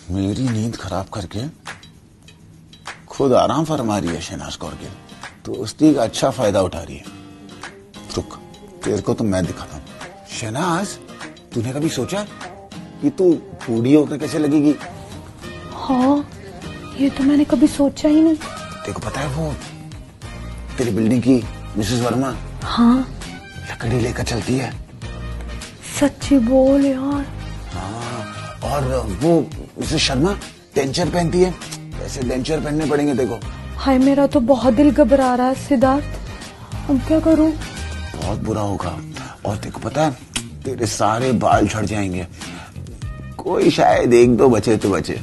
मेरी नींद खराब करके खुद आराम फरमा रही है शहनाज कौर गिल, दोस्ती का अच्छा फायदा उठा रही है। रुक, तेरे को तो मैं दिखाता हूँ। शहनाज, तूने कभी सोचा कि तू बूढ़ी होकर कैसे लगेगी? हाँ, ये तो मैंने कभी सोचा ही नहीं। तेरे को पता है वो तेरी बिल्डिंग की मिसेस वर्मा? हाँ, लकड़ी लेकर चलती है। सच्ची बोल यार। हाँ, और वो मिसेस शर्मा डेंचर पहनती है। ऐसे डेंचर पहनने पड़ेंगे देखो। हाय, मेरा तो बहुत दिल घबरा रहा है सिद्धार्थ, अब क्या करूं? बहुत बुरा होगा। और तेरे को पता है तेरे सारे बाल झड़ जाएंगे। कोई शायद एक दो बचे तो बचे।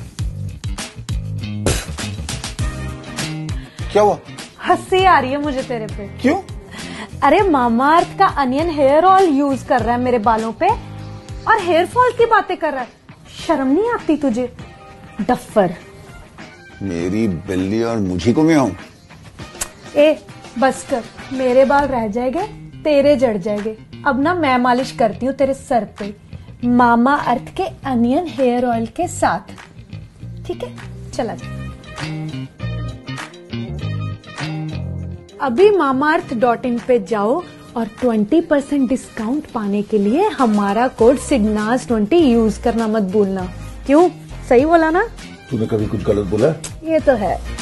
क्या हुआ? हंसी आ रही है मुझे तेरे पे। क्यों? अरे मामाअर्थ का अनियन हेयर ऑयल यूज कर रहा है मेरे बालों पे और हेयर फॉल की बातें कर रहा है। शर्म नहीं आती तुझे? डफर। मेरी बिल्ली और मुझी को मैं हूं। ए बस कर, मेरे बाल रह जाएंगे, तेरे जड़ जाएंगे। अब ना मैं मालिश करती हूँ तेरे सर पे मामा अर्थ के अनियन हेयर ऑयल के साथ। ठीक है, चला जा। अभी mamaearth.in पे जाओ और 20% डिस्काउंट पाने के लिए हमारा कोड सिग्नाज20 यूज करना मत भूलना। क्यों, सही बोला ना? तूने कभी कुछ गलत बोला? ये तो है।